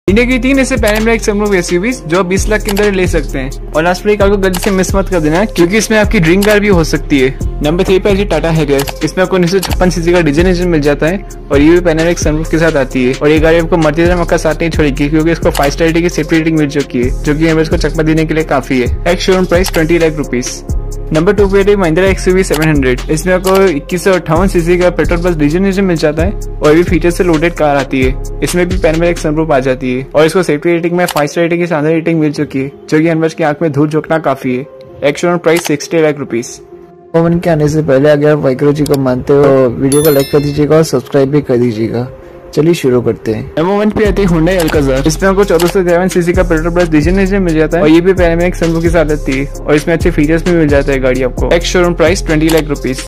India की 3 ऐसे panoramic sunroof SUVs जो 20 लाख के अंदर ले सकते हैं। और लास्ट पर एक आपको गलती से मिस मत कर देना क्योंकि इसमें आपकी ड्रीम कार भी हो सकती है। नंबर 3 पर टाटा हैरियर। इसमें आपको 1956 सीसी का डीजल इंजन मिल जाता है और ये भी पैनोरामिक सनरूफ के साथ आती है। और ये गाड़ी आपको मरती तरह मक्का साथ नहीं छोड़ेगी क्योंकि इसको 5 स्टार रेटिंग की सेफ्टी रेटिंग मिल चुकी है, जो कि इसको चकमा देने के लिए काफी है। Ex showroom price 20 lakh rupees. Number 2 पे महिंद्रा एक्सयूवी 700। इसमें आपको 2158 सीसी का पेट्रोल प्लस डीजल इंजन मिल जाता है और भी फीचर से लोडेड कार आती है। इसमें भी पैनोरामिक सनरूफ आ जाती है और इसको सेफ्टी रेटिंग में 5 स्टार रेटिंग की शानदार रेटिंग मिल चुकी है, जो कि अनवर्स की आंख में धूल झोंकना काफी है। Ex showroom price 60 lakh rupees. पवन के आने से पहले अगर आप वाइकरो जी को मानते हो वीडियो को लाइक कर दीजिएगा और सब्सक्राइब भी कर दीजिएगा। चलिए शुरू करते हैं। नंबर 1 पे आती है Hyundai Alcazar। इसमें आपको 1453 सीसी का पेट्रोल प्लस डीजल इंजन मिल जाता है और ये भी पैनोरामिक सनरूफ के साथ आती है और इसमें अच्छे फीचर्स भी मिल जाता है गाड़ी आपको। Ex showroom price 20 lakh rupees.